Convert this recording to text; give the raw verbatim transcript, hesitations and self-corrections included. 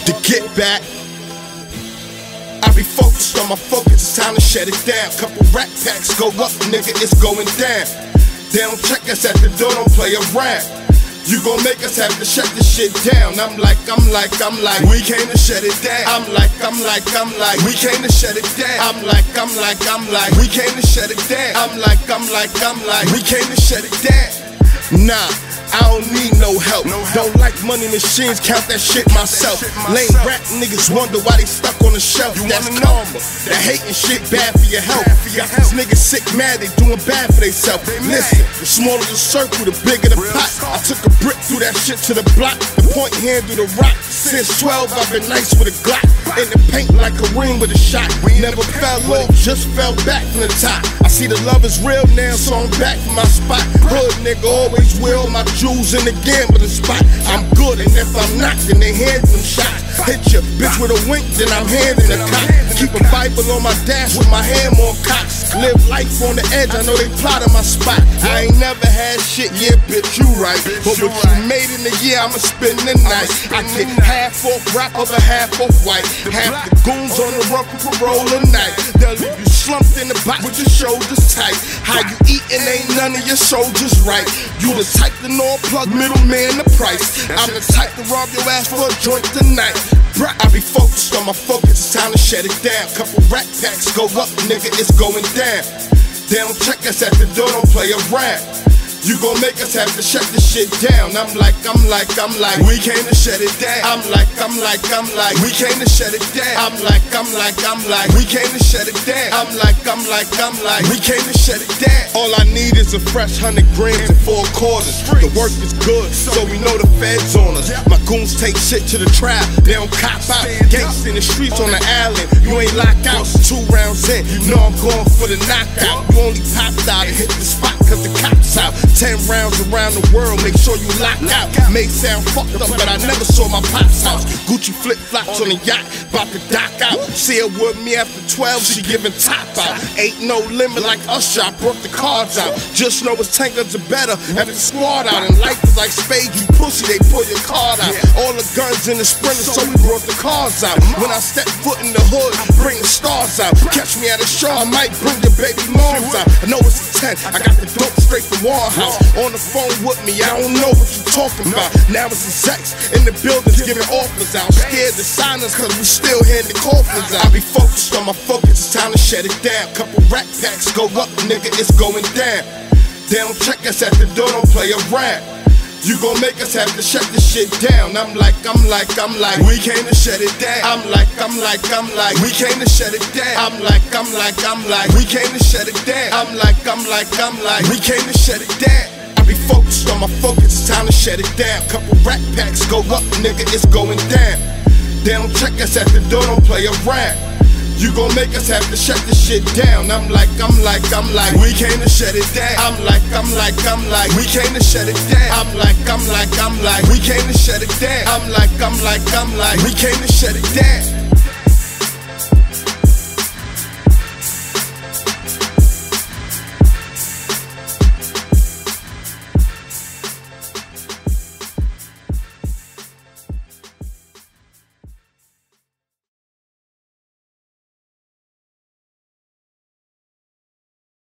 to get back. I be focused on my focus, it's time to shut it down. Couple rat packs go up, nigga, it's going down. They don't check us at the door, don't play around. You gon' make us have to shut this shit down. I'm like, I'm like, I'm like, we came to shut it down. I'm like, I'm like, I'm like, we came to shut it down. I'm like, I'm like, I'm like, we came to shut it down. I'm like, I'm like, I'm like, we came to shut it down. Nah, I don't need no help. Don't like money machines, count that shit myself. Lame rap niggas wonder why they stuck on the shelf. That's karma. That hating shit bad for your health. Got these niggas sick mad, they doing bad for themselves. Listen, the smaller the circle, the bigger the pot. I took a brick through that shit to the block. The point handle the rock. Since twelve, I've been nice with a Glock. In the paint like a ring with a shot. Never fell off, just fell back from the top. I see the love is real now, so I'm back from my spot. Hood nigga always will, my jewels in the gambling spot. I'm good, and if I'm not, then they hand them shots. Hit your bitch with a wink, then I'm handing a cock. Keep a Bible on my dash with my hand on cocks. Live life on the edge, I know they plotting my spot. I ain't never had shit, yeah, bitch, you right. But what you made in a year, I'ma spend the night. I get half off rap over half off white. Half the goons on the run for parole at night. They'll leave you slumped in the box with your shoulders tight. How you eatin' ain't none of your soldiers right. You the type to know plug middleman the price. I'm the type to rob your ass for a joint tonight. Bruh, I be focused on my focus, it's time to shut it down. Couple rat packs go up, nigga, it's going down. They don't check us at the door, don't play around. You gon' make us have to shut this shit down. I'm like, I'm like, I'm like, we came to shut it down. I'm like, I'm like, I'm like, we came to shut it down. I'm like, I'm like, I'm like, we came to shut it down. I'm like, I'm like, I'm like, we came to shut it down. All I need is a fresh hundred grams and four quarters. The work is good, so we know the feds on us. My goons take shit to the trap, they don't cop out. Gangs in the streets on the island, you ain't locked out. Two rounds in, you know I'm going for the knockout. You only popped out and hit the spot cause the cops out. Ten rounds around the world, make sure you lock out. May sound fucked up, but I never saw my pop's house. Gucci flip-flops on the yacht, bout to dock out. See her with me after twelve, she giving top out. Ain't no limit like Usher, I broke the cards out. Just know it's tankers are better, and the squad out. And life is like spades, you pussy, they pull your card out. All the guns in the sprinter, so we brought the cars out. When I step foot in the hood, bring the stars out. Catch me at a show, I might bring your baby moms out. I know it's a ten, I got the dope straight from Warhouse. On the phone with me, I don't know what you talking about. Now it's a sex in the buildings giving offers out. Scared to sign us cause we still handing coffers out. I be focused on my focus, it's time to shut it down. Couple rat packs go up, nigga, it's going down. They don't check us at the door, don't play around. You gon' make us have to shut this shit down. I'm like, I'm like, I'm like, we came to shut it down. I'm like, I'm like, I'm like, we came to shut it down. I'm like, I'm like, I'm like, we came to shut it down. I'm like, I'm like, I'm like, we came to shut it down. I be focused on my focus, it's time to shut it down. Couple rat packs go up, nigga, it's going down. They don't check us at the door, don't play around. You gon' make us have to shut this shit down. I'm like, I'm like, I'm like, we came to shut it down. I'm like, I'm like, I'm like, we came to shut it down. I'm like, I'm like, I'm like, we came to shut it down. I'm like, I'm like, I'm like, we came to shut it down.